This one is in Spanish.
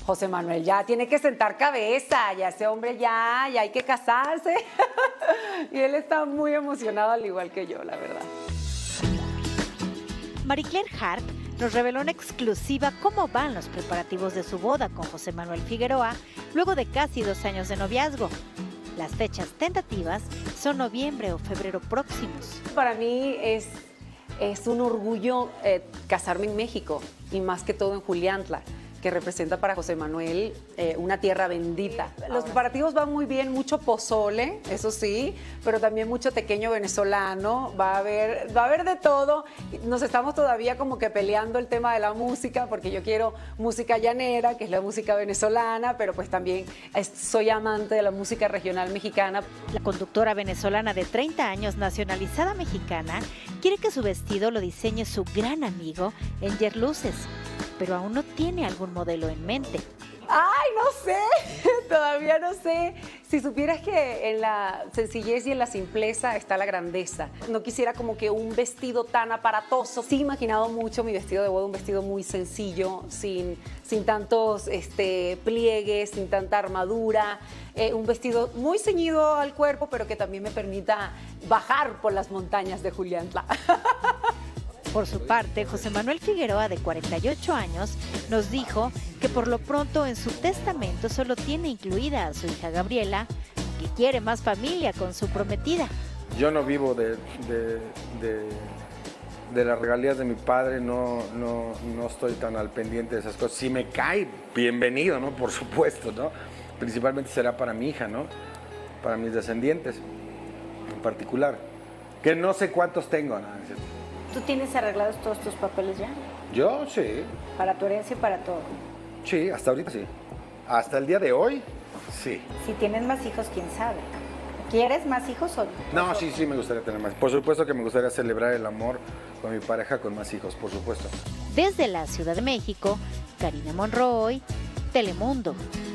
José Manuel ya tiene que sentar cabeza, ya ese hombre ya hay que casarse. Y él está muy emocionado, al igual que yo, la verdad. Marie Claire Hart nos reveló en exclusiva cómo van los preparativos de su boda con José Manuel Figueroa luego de casi 2 años de noviazgo. Las fechas tentativas son noviembre o febrero próximos. Para mí es un orgullo casarme en México y más que todo en Juliantla, que representa para José Manuel una tierra bendita. Los preparativos van muy bien, mucho pozole, eso sí, pero también mucho tequeño venezolano, va a haber de todo. Nos estamos todavía como que peleando el tema de la música, porque yo quiero música llanera, que es la música venezolana, pero pues también soy amante de la música regional mexicana. La conductora venezolana de 30 años, nacionalizada mexicana, quiere que su vestido lo diseñe su gran amigo Enger Luces, pero aún no tiene algún modelo en mente. ¡Ay, no sé! Todavía no sé. Si supieras que en la sencillez y en la simpleza está la grandeza. No quisiera como que un vestido tan aparatoso. Sí he imaginado mucho mi vestido de boda, un vestido muy sencillo, sin tantos pliegues, sin tanta armadura. Un vestido muy ceñido al cuerpo, pero que también me permita bajar por las montañas de Juliantla. Por su parte, José Manuel Figueroa, de 48 años, nos dijo que por lo pronto en su testamento solo tiene incluida a su hija Gabriela, que quiere más familia con su prometida. Yo no vivo de las regalías de mi padre, no estoy tan al pendiente de esas cosas. Si me cae, bienvenido, ¿no? Por supuesto, ¿no? Principalmente será para mi hija, ¿no? Para mis descendientes en particular, que no sé cuántos tengo, ¿no? ¿Tú tienes arreglados todos tus papeles ya? Yo sí. Para tu herencia y para todo. Sí, hasta ahorita sí. Hasta el día de hoy, sí. Si tienes más hijos, quién sabe. ¿Quieres más hijos o no? No, sí, me gustaría tener más. Por supuesto que me gustaría celebrar el amor con mi pareja con más hijos, por supuesto. Desde la Ciudad de México, Karina Monroy, Telemundo.